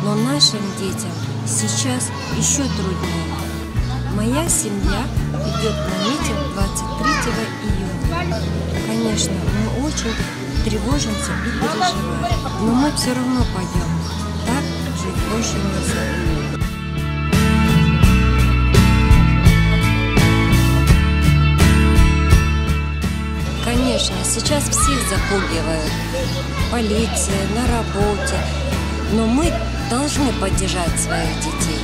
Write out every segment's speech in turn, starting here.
Но нашим детям сейчас еще труднее. Моя семья идет на митинг 23 июня. Конечно, мы очень тревожимся и переживаем, но мы все равно пойдем. Так жить больше нельзя. Конечно, сейчас всех запугивают. Полиция, на работе. Но мы должны поддержать своих детей.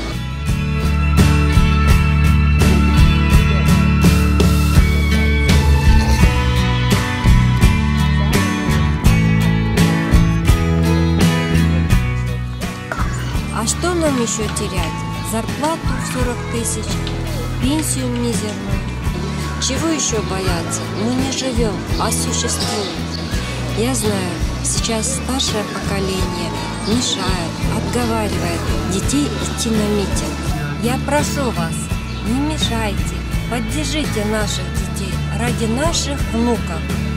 А что нам еще терять? Зарплату в 40 тысяч, пенсию мизерную. Чего еще бояться? Мы не живем, а существуем. Я знаю, сейчас старшее поколение мешает, отговаривает детей идти на митинг. Я прошу вас, не мешайте, поддержите наших детей ради наших внуков.